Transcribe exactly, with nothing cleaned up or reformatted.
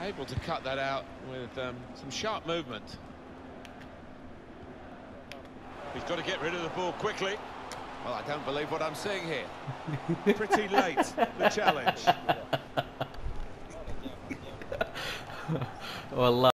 able to cut that out with um, some sharp movement. He's got to get rid of the ball quickly. Well, I don't believe what I'm seeing here. Pretty late, the challenge. والله